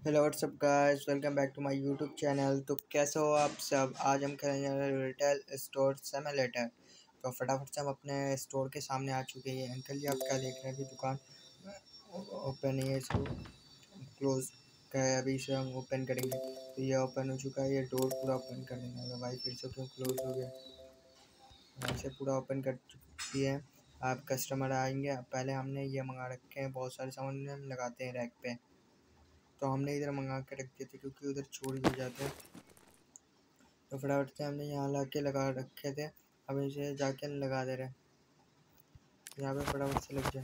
Hello whatsapp guys, welcome back to my YouTube channel. तो कैसे हो आप सब। आज हम खेलने जा रहे हैं रिटेल स्टोर सिमुलेटर। तो फटाफट से हम अपने स्टोर के सामने आ चुके हैं। अंकल जी, आप क्या देख रहे हैं? अभी दुकान ओपन है, इसको क्लोज का है। अभी इसे हम ओपन करेंगे तो ये ओपन हो चुका है। ये डोर पूरा ओपन कर देना होगा। भाई फिर से क्यों क्लोज हो गया? ऐसे पूरा ओपन कर चुकी है। आप कस्टमर आएंगे। पहले हमने ये मंगा रखे हैं, बहुत सारे सामान हम लगाते हैं रैक पे। तो हमने इधर मंगा के रख दिए थे क्योंकि उधर चोरी हो जाते हैं। तो फटाफट से हमने यहाँ ला के लगा रखे थे। अब इसे जाके लगा दे रहे हैं। यहाँ पे फटाफट से लग जाए।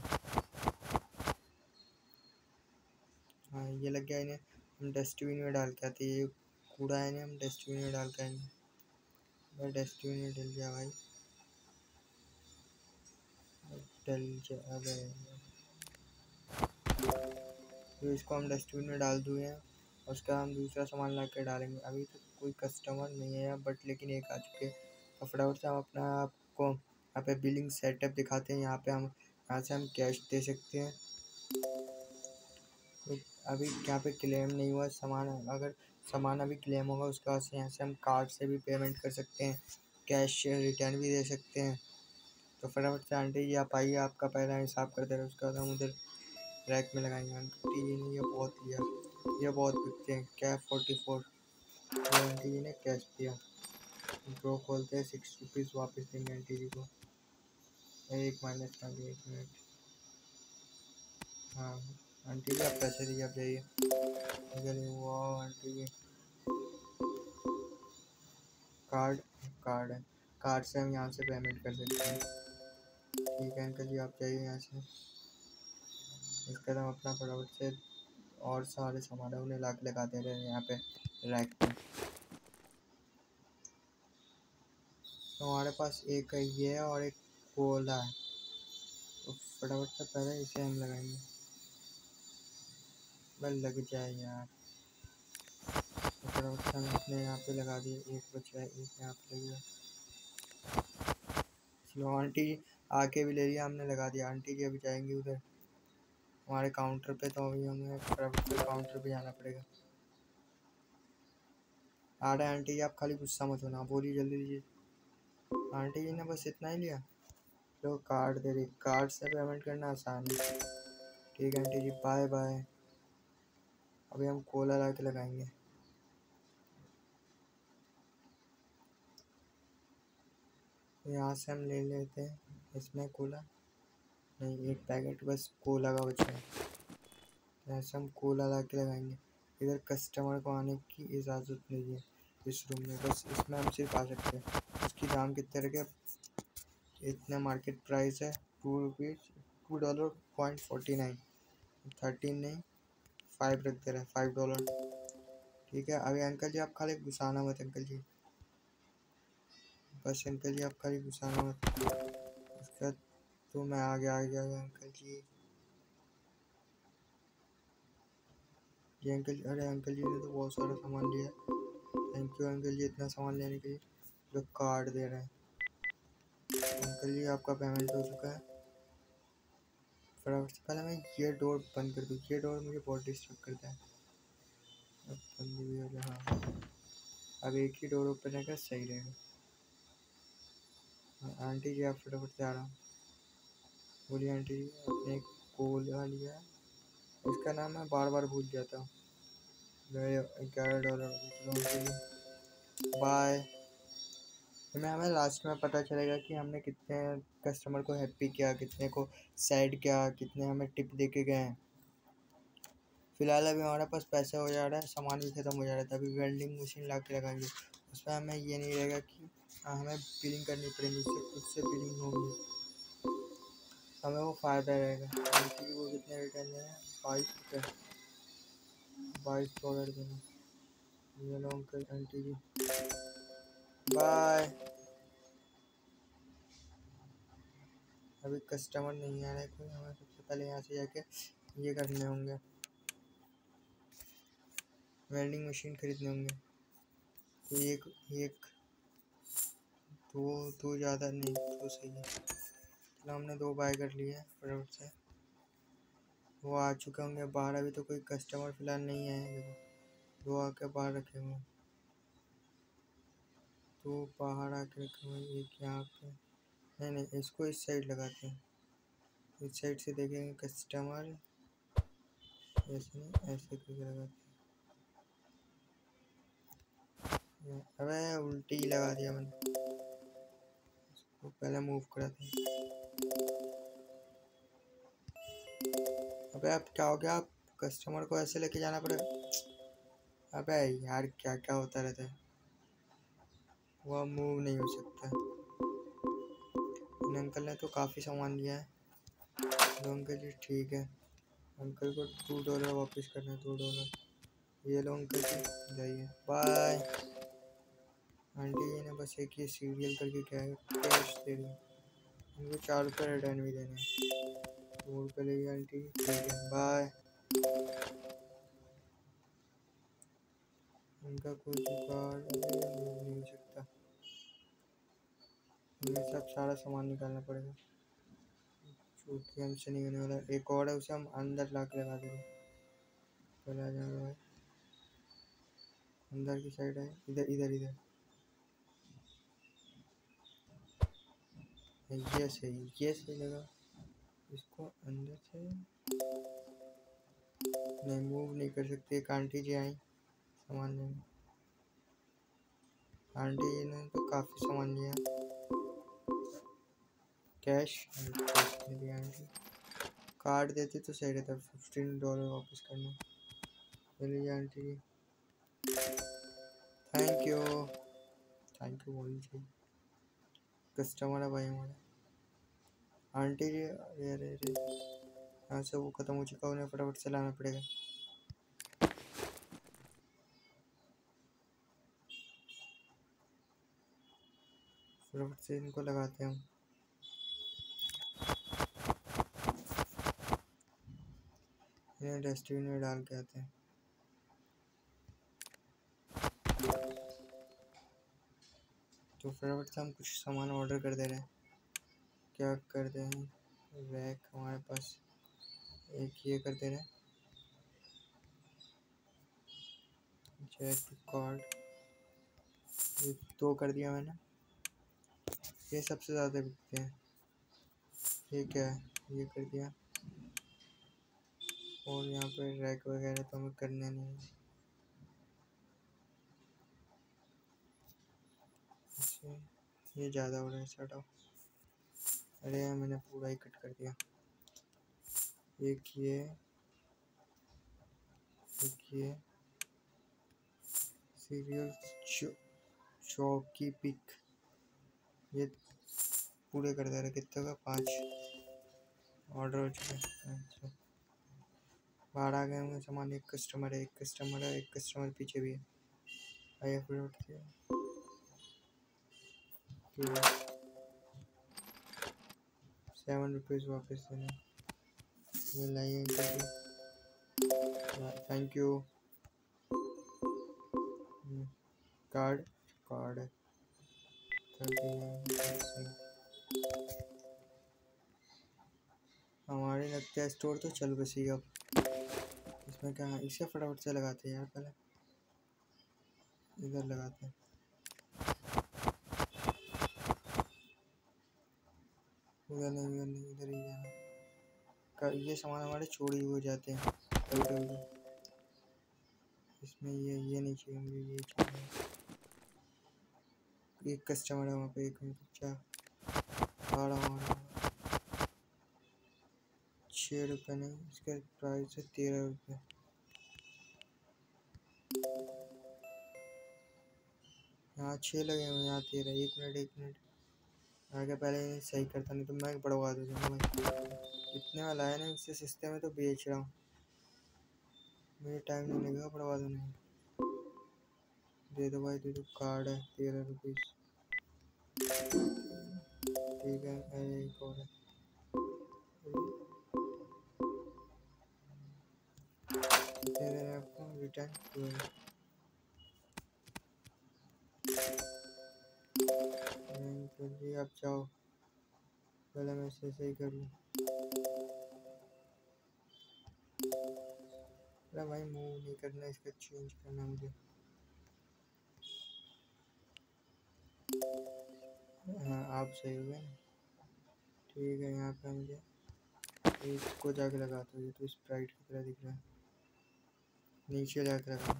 हाँ, ये लग गया। इन्हें हम डस्टबिन में डाल के आते हैं। ये कूड़ा है, इन्हें हम डस्टबिन में डाल के आएंगे। भाई डस्टबिन में डल गया भाई, डल जा। अबे तो इसको हम डस्टबिन में डाल दिए हैं। और उसका हम दूसरा सामान ला के डालेंगे। अभी तक कोई कस्टमर नहीं है बट लेकिन एक आ चुके हैं। तो फटाफट से हम अपना आपको यहाँ पे बिलिंग सेटअप दिखाते हैं। यहाँ पे हम यहाँ से हम कैश दे सकते हैं। तो अभी यहाँ पे क्लेम नहीं हुआ सामान। अगर सामान अभी क्लेम होगा उसके बाद से यहाँ से हम कार्ड से भी पेमेंट कर सकते हैं, कैश रिटर्न भी दे सकते हैं। तो फटाफट से आंटी जी आप आइए, आपका पहला हिसाब कर दे रहे हैं। उसके बाद हम उधर रैक में लगाएंगे। आंटी जी ने ये बहुत लिया, ये बहुत बिकते हैं। क्या 44? ये आंटी जी ने कैश दिया। ड्रॉ खोलते हैं, 6 रुपीज़ वापस देंगे आंटी जी को। एक माइनस कर दिए, 1 मिनट। हाँ आंटी जी, आप पैसे दिए, आप जाइए। चलिए, वाह आंटी जी, कार्ड कार्ड है। कार्ड से हम यहाँ से पेमेंट कर सकते हैं। ठीक है अंकल जी, आप जाइए यहाँ से। इसके बाद हम अपना फटाफट से और सारे सामान है उन्हें ला के लगा दे रहे हैं यहाँ पे रैक पे। तो हमारे पास एक ये है और एक कोला है। तो फटाफट से पहले इसे हम लगाएंगे। बस लग जाए यार। तो फटाफट से हम अपने यहाँ पे लगा दिए। एक बचा है, एक यहाँ पे लग गया। चलो आंटी जी आके भी ले लिया, हमने लगा दिया। आंटी जी अभी जाएंगी उधर हमारे काउंटर पे। तो अभी हमें फटाफट से काउंटर पे जाना पड़ेगा। आ रहे हैं आंटी जी, आप खाली गुस्सा मत होना, बोलिए जल्दी दीजिए। आंटी जी ने बस इतना ही लिया। तो कार्ड दे रही, कार्ड से पेमेंट करना आसान है। ठीक है आंटी जी, बाय बाय। अभी हम कोला ला के लगाएंगे। यहाँ से हम ले लेते हैं। इसमें कोला नहीं, एक पैकेट बस कोला का बचा है। यहाँ से हम कोला ला के लगाएंगे। इधर कस्टमर को आने की इजाज़त नहीं है इस रूम में, बस इसमें हम सिर्फ आ सकते हैं। उसकी दाम कितने रखे? इतना मार्केट प्राइस है, 2 रुपीज़, $2.49। 13 नहीं, 5 रख दे रहे हैं, $5। ठीक है। अभी अंकल जी आप खाली गुस्साना मत अंकल जी, बस अंकल जी आप खाली गुस्साना मत। उसका तो मैं आ गया अंकल जी। जी अंकल जी, अरे अंकल जी ने तो बहुत सारा सामान लिया। थैंक यू अंकल जी इतना सामान लेने के लिए। जो कार्ड दे रहे हैं। अंकल जी आपका पेमेंट हो चुका है। फटाफट से पहले मैं ये डोर बंद कर दूँ। ये डोर मुझे बहुत डिस्टर्ब करता है। अब बंद भी हो गया। हाँ, अब एक ही डोर ओपन रहेगा, सही रहेगा। हाँ, आंटी जी आप फटाफट से आ रहा हूँ। बोलिए आंटी जी, आपने एक कोला लिया है। इसका नाम मैं बार बार भूल जाता हूँ। $11। बाय। हमें हमें लास्ट में पता चलेगा कि हमने कितने कस्टमर को हैप्पी किया, कितने को सैड किया, कितने हमें टिप दे के गए हैं। फिलहाल अभी हमारे पास पैसा हो जा रहा है, सामान भी ख़त्म हो जा रहा है। तभी वेल्डिंग मशीन ला के लगाएंगे। उसमें हमें ये नहीं रहेगा कि हमें बिलिंग करनी पड़ेगी, उससे खुद से बिलिंग होगी। हमें वो फ़ायदा रहेगा। क्योंकि वो कितने रिटर्न है? $22, $22 देना। ये लो अंकल आंटी जी, बाय। अभी कस्टमर नहीं आ रहा है कोई। हमें सबसे पहले यहाँ से जाके ये करने होंगे, वेल्डिंग मशीन खरीदने होंगे। तो एक एक दो ज़्यादा नहीं, तो सही है। चलो हमने 2 बाय कर लिए फटाफट से। वो आ चुके होंगे बाहर। अभी तो कोई कस्टमर फिलहाल नहीं है। देखो वो आके बाहर रखे हुए, तो बाहर आके रखे हुए। एक यहाँ पे, नहीं नहीं, इसको इस साइड लगाते हैं। इस साइड से देखेंगे कस्टमर। ऐसे नहीं, ऐसे करके लगाते हैं। अबे उल्टी ही लगा दिया मैंने, इसको पहले मूव करा था। अबे अब क्या हो गया? आप कस्टमर को ऐसे लेके जाना पड़ेगा। अबे यार क्या क्या होता रहता है। वो मूव नहीं हो सकता। इन अंकल ने तो काफ़ी सामान लिया है। तो अंकल जी ठीक है, अंकल को $2 वापस करना है। $2 ये लो अंकल जी, जाइए बाय। आंटी जी ने बस एक ही सीरियल करके क्या है, कैश दे दी। इनको $4 रिटर्न भी देने हैं। $2 ले गई आंटी जी, ठीक है बाय। इनका कोई जुगाड़ नहीं हो सकता। हमें सब सारा सामान निकालना पड़ेगा, क्योंकि हमसे नहीं होने वाला। एक और है, उसे हम अंदर ला के लगा देंगे। पहले आ जाएगा भाई, अंदर की साइड है। इधर इधर इधर, ये सही लगा। इसको अंदर से नहीं, मूव नहीं कर सकते। एक आंटी जी आई सामान लेने। आंटी जी ने तो काफ़ी सामान लिया। कैश नहीं दिया आंटी। कार्ड देते तो सही रहता। $15 वापस करना। चलिए aunty ji, thank you. Thank you बोलनी चाहिए, कस्टमर है भाई हमारा। आंटी जी अरे अरे अरे, यहाँ से वो ख़त्म हो चुका, उन्हें फटाफट से लाना पड़ेगा। फटाफट से इनको लगाते हैं हम। इन्हें डस्टबिन में डाल के आते हैं। तो फटाफट से हम कुछ सामान ऑर्डर कर दे रहे हैं। क्या कर दे हैं? रैक हमारे पास एक ये कर दे रहे हैं। जैक कार्ड ये 2 कर दिया मैंने। ये सबसे ज़्यादा बिकते हैं। ये क्या है? ये कर दिया। और यहाँ पे रैक वगैरह तो हमें करने नहीं है। अच्छा, ये ज़्यादा हो रहा है, हटाओ। अरे यार मैंने पूरा ही कट कर दिया। एक ये सीरियल चौकी पिक, ये पूरे कर दे रहे। कितने का? 5 ऑर्डर हो चुके हैं। अच्छा, बाहर आ गए होंगे सामान। एक कस्टमर है, एक कस्टमर पीछे भी है। आइए फिर उठ के $7 वापस देना। ये लाइए थैंक यू। कार्ड कार्ड है। हमारे लगता है स्टोर तो चल बसी अब। इसमें क्या है? इसे फटाफट से लगाते हैं यार, पहले इधर लगाते हैं। उधर नहीं, उधर नहीं, इधर ही जाना। ये सामान हमारे चोरी हो जाते हैं कभी कभी। इसमें ये नहीं चाहिए मुझे, ये चाहिए। एक कस्टमर है वहाँ पे, एक मिनट क्या आ रहा हूँ। $6 नहीं, इसका प्राइस है $13। यहाँ 6 लगे हुए, यहाँ 13। एक मिनट आगे, पहले सही करता, नहीं तो मैं बढ़वा दूँगा भाई। कितने वाला है ना, इससे सस्ते में तो बेच रहा हूँ। मुझे टाइम नहीं लगेगा बढ़वा देने में। दे दो भाई, दे दो। कार्ड है $13। ठीक है, एक और है। दे रहे हैं आपको रिटर्न। जल्दी आप जाओ, पहले मैं इसे सही कर लूँ। अरे भाई मूव नहीं करना, इसका चेंज करना मुझे। हाँ आप सही हो गए। ठीक है, यहाँ पे मुझे इसको जाके लगाता हूँ। ये तो स्प्राइट की तरह दिख रहा है, नीचे जाके लगा।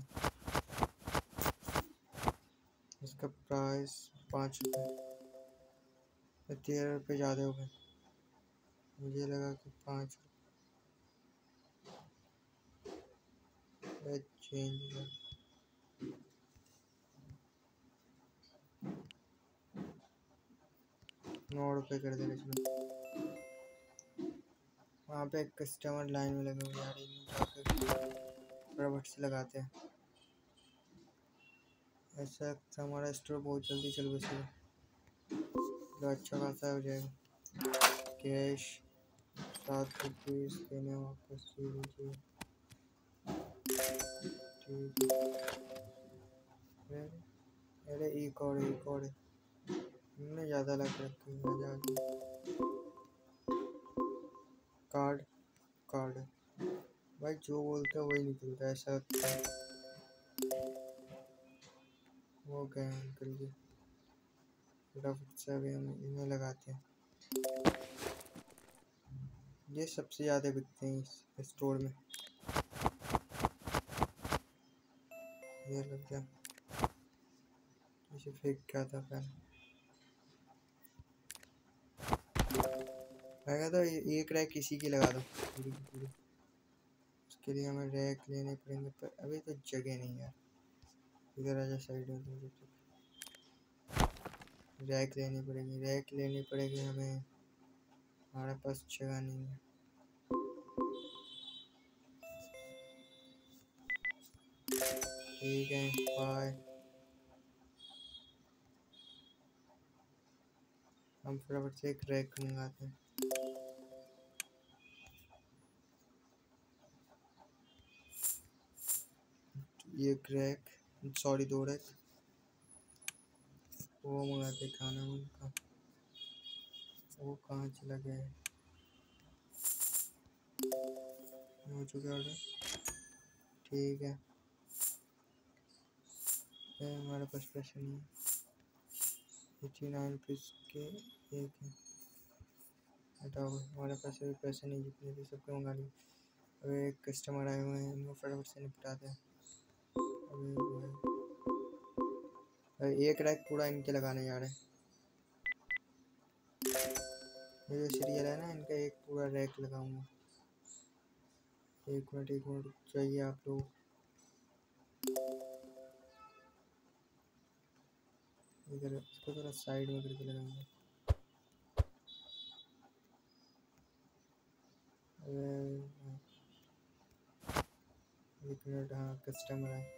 इसका प्राइस 5 रुपये, 13 रुपये ज़्यादा हो गए। मुझे लगा कि 5 रुपये चेंज कर। 9 रुपये कर देना इसमें। वहाँ पे एक कस्टमर लाइन में लगे हुए यार, जाकर फटाफट से लगाते हैं। ऐसा हमारा स्टोर बहुत जल्दी चल बसेगा, तो अच्छा खासा हो जाएगा। कैश 7 रुपये देने वापस दे दीजिए। ठीक है। अरे एक और हमने ज़्यादा लग रखी है। कार्ड भाई जो बोलते हैं वही निकलता है, ऐसा वो गए अंकल जी। फटाफट से अभी हम इन्हें लगाते हैं। ये सबसे ज़्यादा बिकते हैं इस स्टोर में। ये लग गया, इसे फेंक क्या था पहले। मैं कहता हूँ एक रैक इसी की लगा दो पूरी की पूरी। उसके लिए हमें रैक लेने पड़ेंगे, पर अभी तो जगह नहीं है। इधर आजा साइड में। रैक लेनी पड़ेगी हमें, हमारे पास जगह नहीं है। ठीक है, बाय। हम फटाफट से एक रैक मंगाते हैं। एक रैक, सॉरी 2 रैक। वो मंगाते खाना उनका, वो कहाँ चला गया है। हो चुका ऑर्डर। ठीक है, हमारे पास पैसे नहीं है। 89 रुपीज़ के एक है। हटाओ, हमारे पास अभी पैसे नहीं, जितने भी सबके मंगा लिए। अभी एक कस्टमर आए हुए हैं, उनको फटाफट से निपटाते हैं। अभी एक रैक पूरा इनके लगाने जा रहे हैं। ये जो सीरियल है ना, इनका एक पूरा रैक लगाऊंगा। एक मिनट चाहिए आप लोग। इधर इसको थोड़ा साइड में करके लगाऊंगा। एक मिनट, हाँ कस्टमर है।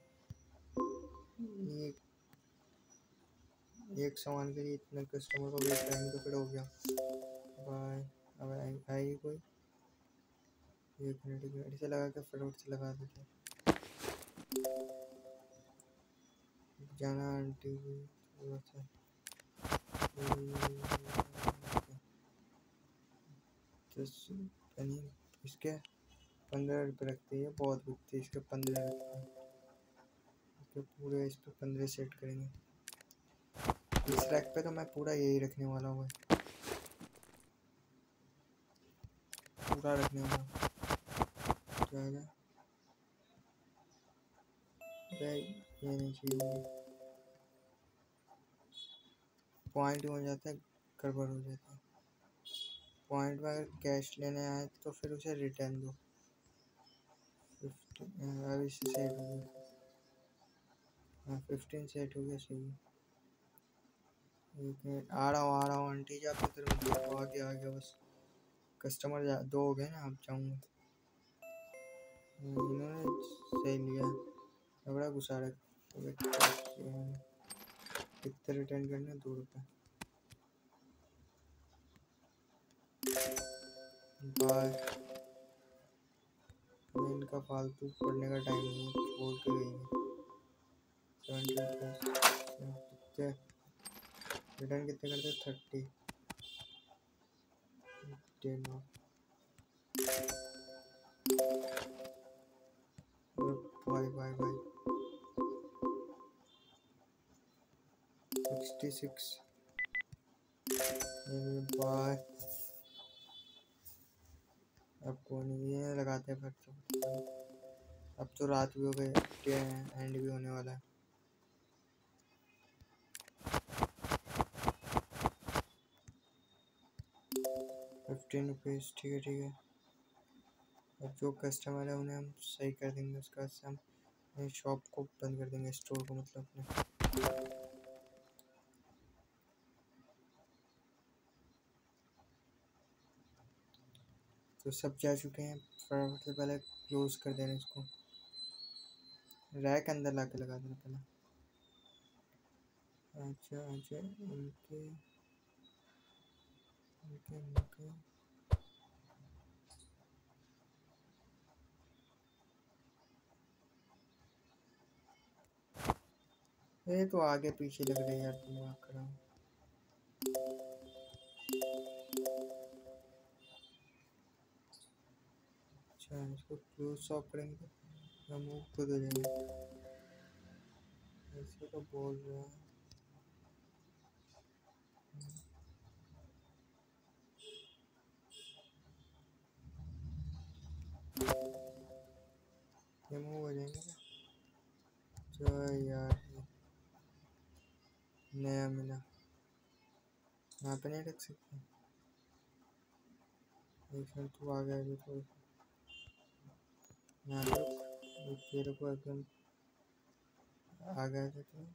एक सामान के लिए इतने कस्टमर को वेट टाइम तो फिर हो गया। बाय। अब आएगी कोई। एक मिनट इसे लगा के फटाफट से लगा देते। जाना आंटी भी थोड़ा सा। इसके 15 रुपये रखते हैं, बहुत बिकते हैं। इसके 15 रखते हैं। इसके पूरे इस पर 15 सेट करेंगे। इस रैक पे तो मैं पूरा यही रखने वाला हूँ, पूरा रखने वाला जाएगा। ये नहीं चाहिए, पॉइंट हो जाता है, गड़बड़ हो जाता है। पॉइंट में अगर कैश लेने आए तो फिर उसे रिटर्न दो। 15 अब इससे सेट हो गया। हाँ 15 सेट हो गया, सही है। एक मिनट, आ रहा हूँ आंटी जी आपकी तरफ। आ गया बस। कस्टमर 2 हो गए ना, आप जाऊँगा। इन्होंने सही लिया, बड़ा गुस्सा रहा। कितने रिटर्न करने, 2 रुपये। बाय। इनका फालतू पढ़ने का टाइम नहीं है, छोड़ के गई है। 70 कितने रिटर्न कितने करते? 30 10। भाई 66 भाई। अब कौन ये लगाते हैं फिर तो। अब तो रात भी हो गई, एंड भी होने वाला है। ₹15, ठीक है ठीक है। अब जो कस्टमर है उन्हें हम सही कर देंगे, उसके बाद से हम शॉप को बंद कर देंगे, स्टोर को मतलब अपने। तो सब जा चुके हैं, फटाफट से पहले क्लोज कर देना इसको, रैक अंदर ला के लगा देना पहले। अच्छा अच्छा इनके इनके इनके ये तो आगे पीछे लग रही है यार, दिमाग खराब। अच्छा इसको क्लोज शॉप करेंगे तो हम खुद हो जाएंगे, ऐसे तो बोल रहे हैं। ये मूव हो जाएंगे क्या? तो यार नया मिला, यहाँ पे नहीं रख सकते। एक मिनट तू आ गया अभी तो यहाँ पे तेरे को एकदम आ गया था तो।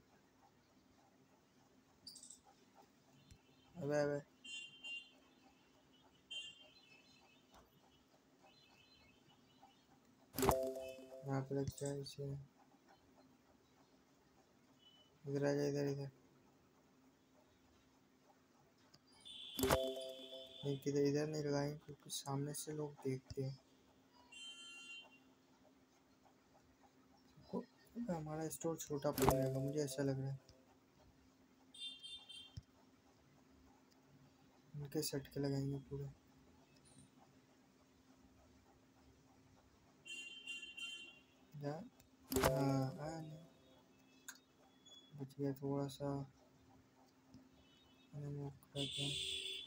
अबे अबे यहाँ पे लग जाए इसे, इधर आ जा, इधर इधर नहीं, किधर इधर नहीं लगाएंगे क्योंकि सामने से लोग देखते हैं को। हमारा स्टोर छोटा पड़ जाएगा मुझे ऐसा लग रहा है। उनके सेट के लगाएंगे पूरे। हाँ बच गया थोड़ा सा, मूव करते हैं।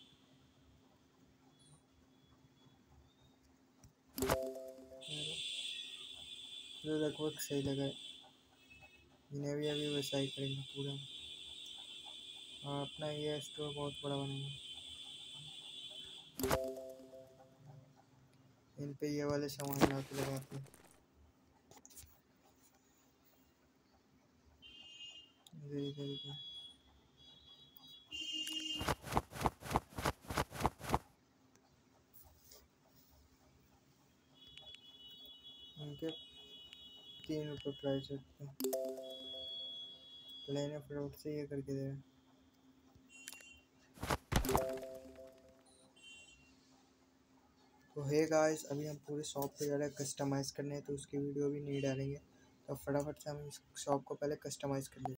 तो लगभग सही लगा है, इन्हें भी अभी वैसा ही करेंगे पूरा। हाँ अपना ये स्टोर बहुत बड़ा बनेगा। इन पे ये वाले सामान ला के लगाते हैं, इधर इधर इधर। इनके ₹3 प्राइस रखते हैं, प्लेन फ्लोट से ये करके दे रहे हैं। तो हे गाइस अभी हम पूरे शॉप पे जा रहे हैं कस्टमाइज़ करने, तो उसकी वीडियो भी नहीं डालेंगे, तो फटाफट से हम इस शॉप को पहले कस्टमाइज़ कर लेते हैं।